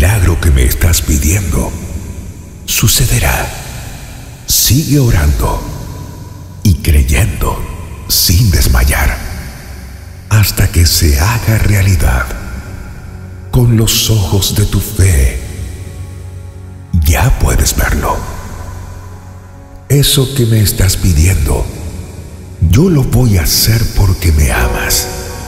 milagro que me estás pidiendo sucederá. Sigue orando y creyendo sin desmayar hasta que se haga realidad. Con los ojos de tu fe ya puedes verlo. Eso que me estás pidiendo, yo lo voy a hacer porque me amas.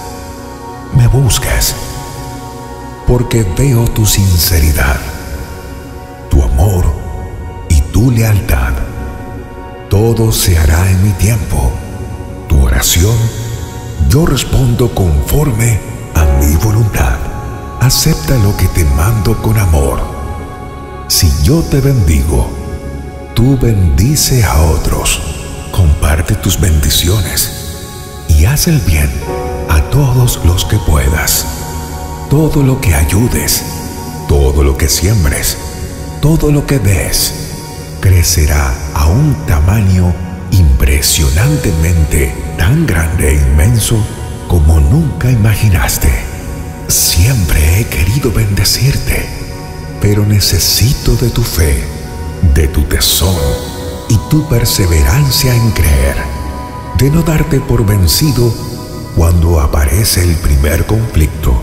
Me buscas porque veo tu sinceridad, tu amor y tu lealtad. Todo se hará en mi tiempo. Tu oración, yo respondo conforme a mi voluntad. Acepta lo que te mando con amor. Si yo te bendigo, tú bendice a otros. Comparte tus bendiciones y haz el bien a todos los que puedas. Todo lo que ayudes, todo lo que siembres, todo lo que des, crecerá a un tamaño impresionantemente tan grande e inmenso como nunca imaginaste. Siempre he querido bendecirte, pero necesito de tu fe, de tu tesón y tu perseverancia en creer, de no darte por vencido cuando aparece el primer conflicto.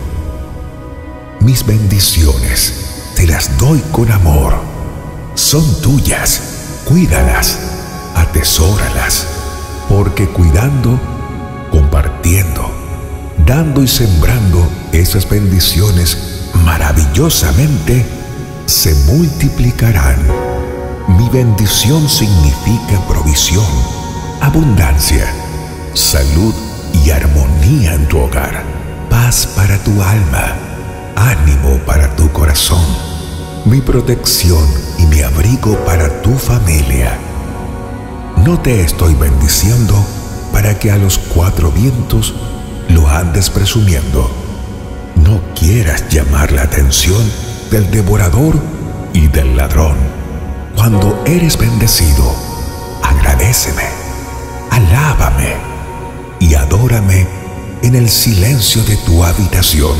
Mis bendiciones te las doy con amor. Son tuyas, cuídalas, atesóralas, porque cuidando, compartiendo, dando y sembrando esas bendiciones maravillosamente se multiplicarán. Mi bendición significa provisión, abundancia, salud y armonía en tu hogar, paz para tu alma, ánimo para tu corazón, mi protección y mi abrigo para tu familia. No te estoy bendiciendo para que a los cuatro vientos lo andes presumiendo. No quieras llamar la atención del devorador y del ladrón. Cuando eres bendecido, agradéceme, alábame y adórame en el silencio de tu habitación.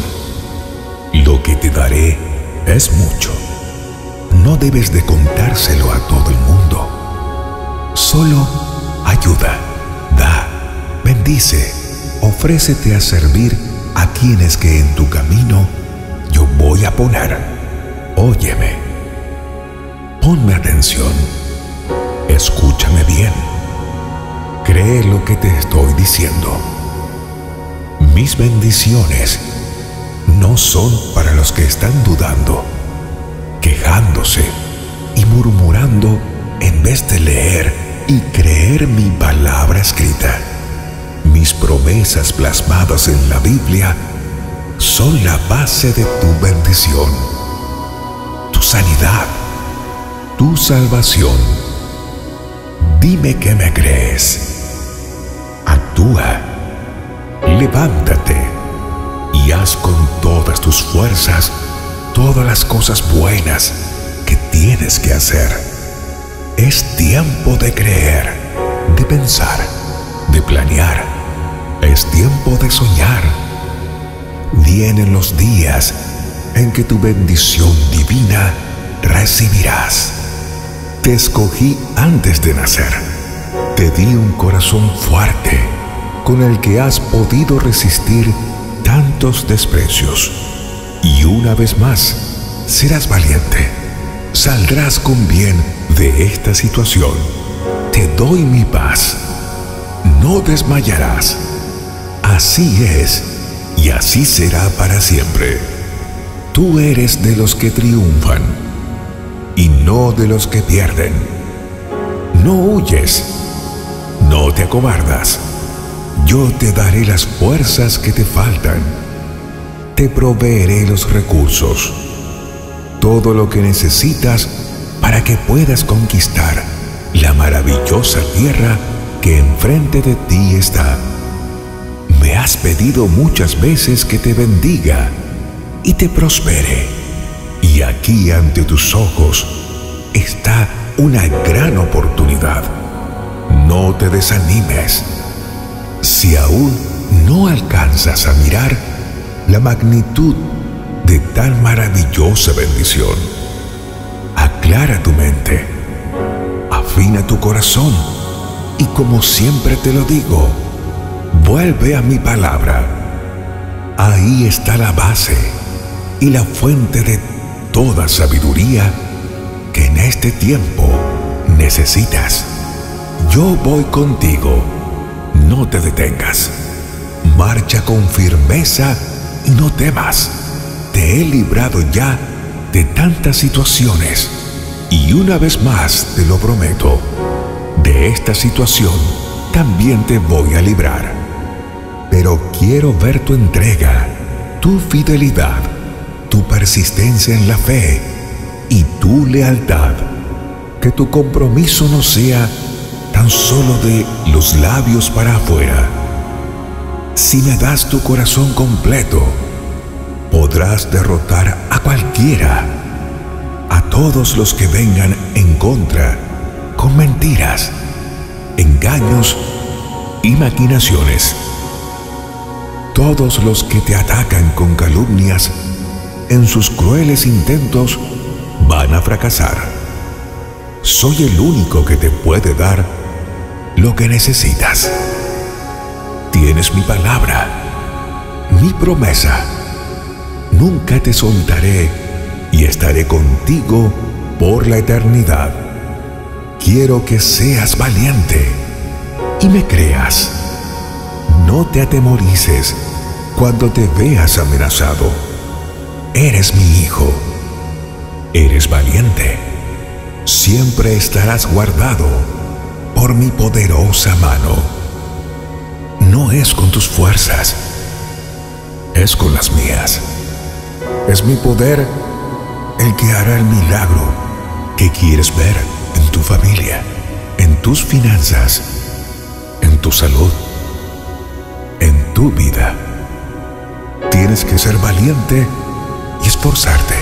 Lo que te daré es mucho. No debes de contárselo a todo el mundo. Solo ayuda, da, bendice, ofrécete a servir a quienes que en tu camino yo voy a poner. Óyeme, ponme atención, escúchame bien, cree lo que te estoy diciendo. Mis bendiciones no son para los que están dudando, quejándose y murmurando en vez de leer y creer mi palabra escrita. Mis promesas plasmadas en la Biblia son la base de tu bendición, tu sanidad, tu salvación. Dime que me crees. Actúa, levántate y haz con todas tus fuerzas todas las cosas buenas que tienes que hacer. Es tiempo de creer, de pensar, de planear. Es tiempo de soñar. Vienen los días en que tu bendición divina recibirás. Te escogí antes de nacer. Te di un corazón fuerte con el que has podido resistir tantos desprecios. Y una vez más, serás valiente. Saldrás con bien de esta situación. Te doy mi paz. No desmayarás. Así es y así será para siempre. Tú eres de los que triunfan y no de los que pierden. No huyes, no te acobardas. Yo te daré las fuerzas que te faltan. Te proveeré los recursos, todo lo que necesitas para que puedas conquistar la maravillosa tierra que enfrente de ti está. Me has pedido muchas veces que te bendiga y te prospere. Y aquí ante tus ojos está una gran oportunidad. No te desanimes. Si aún no alcanzas a mirar la magnitud de tan maravillosa bendición. Aclara tu mente, afina tu corazón y, como siempre te lo digo, vuelve a mi palabra. Ahí está la base y la fuente de toda sabiduría que en este tiempo necesitas. Yo voy contigo, no te detengas. Marcha con firmeza y no temas. Te he librado ya de tantas situaciones y una vez más te lo prometo, de esta situación también te voy a librar. Pero quiero ver tu entrega, tu fidelidad, tu persistencia en la fe y tu lealtad. Que tu compromiso no sea tan solo de los labios para afuera. Si me das tu corazón completo, podrás derrotar a cualquiera, a todos los que vengan en contra, con mentiras, engaños y maquinaciones. Todos los que te atacan con calumnias, en sus crueles intentos, van a fracasar. Soy el único que te puede dar lo que necesitas. Tienes mi palabra, mi promesa. Nunca te soltaré y estaré contigo por la eternidad. Quiero que seas valiente y me creas. No te atemorices cuando te veas amenazado. Eres mi hijo. Eres valiente. Siempre estarás guardado por mi poderosa mano. No es con tus fuerzas, es con las mías. Es mi poder el que hará el milagro que quieres ver en tu familia, en tus finanzas, en tu salud, en tu vida. Tienes que ser valiente y esforzarte.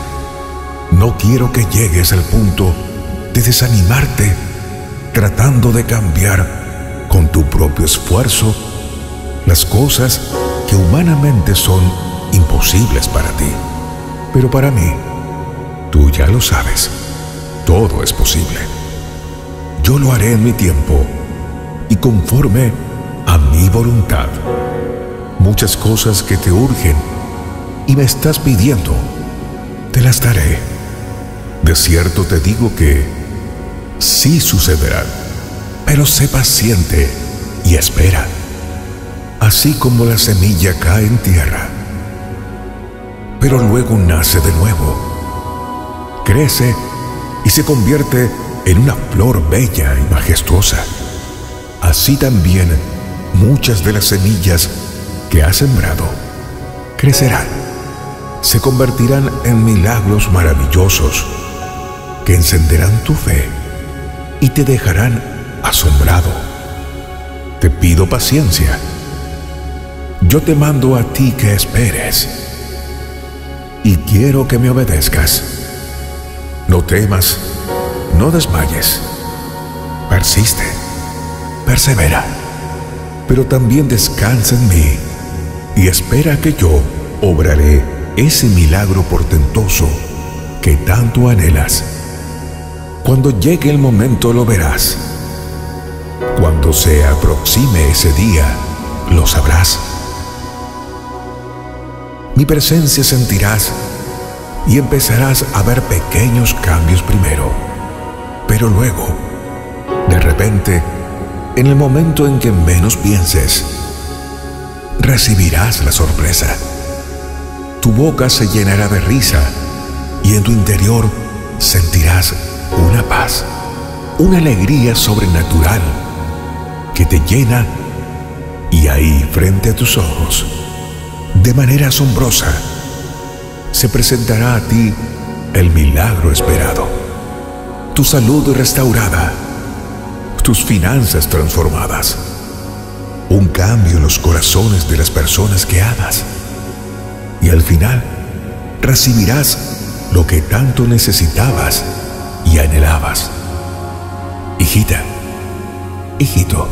No quiero que llegues al punto de desanimarte tratando de cambiar con tu propio esfuerzo las cosas que humanamente son imposibles para ti. Pero para mí, tú ya lo sabes, todo es posible. Yo lo haré en mi tiempo y conforme a mi voluntad. Muchas cosas que te urgen y me estás pidiendo, te las daré. De cierto te digo que sí sucederán, pero sé paciente y espera. Así como la semilla cae en tierra, pero luego nace de nuevo, crece y se convierte en una flor bella y majestuosa. Así también muchas de las semillas que has sembrado crecerán, se convertirán en milagros maravillosos que encenderán tu fe y te dejarán asombrado. Te pido paciencia. Yo te mando a ti que esperes y quiero que me obedezcas. No temas, no desmayes. Persiste, persevera, pero también descansa en mí y espera que yo obraré ese milagro portentoso que tanto anhelas. Cuando llegue el momento lo verás. Cuando se aproxime ese día, lo sabrás. Mi presencia sentirás y empezarás a ver pequeños cambios primero, pero luego, de repente, en el momento en que menos pienses, recibirás la sorpresa. Tu boca se llenará de risa y en tu interior sentirás una paz, una alegría sobrenatural que te llena, y ahí frente a tus ojos, de manera asombrosa, se presentará a ti el milagro esperado. Tu salud restaurada, tus finanzas transformadas, un cambio en los corazones de las personas que amas, y al final recibirás lo que tanto necesitabas y anhelabas. Hijita, hijito,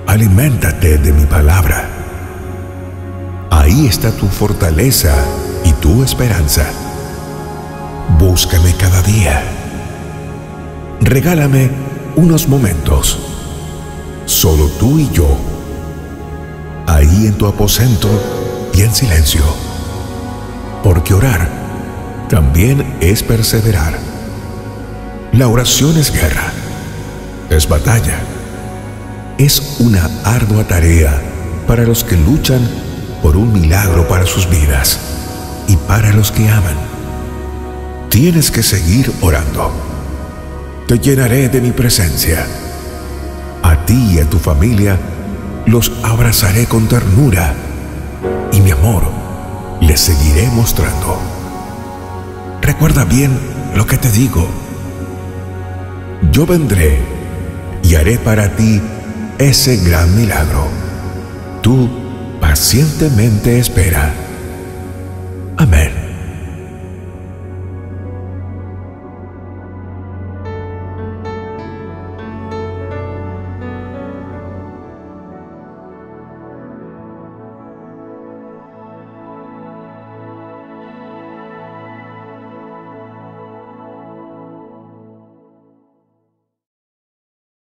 aliméntate de mi palabra. Ahí está tu fortaleza y tu esperanza. Búscame cada día. Regálame unos momentos, solo tú y yo, ahí en tu aposento y en silencio, porque orar también es perseverar. La oración es guerra, es batalla, es una ardua tarea para los que luchan por un milagro para sus vidas y para los que aman. Tienes que seguir orando. Te llenaré de mi presencia. A ti y a tu familia los abrazaré con ternura y mi amor les seguiré mostrando. Recuerda bien lo que te digo. Yo vendré y haré para ti ese gran milagro. Tú pacientemente espera. Amén.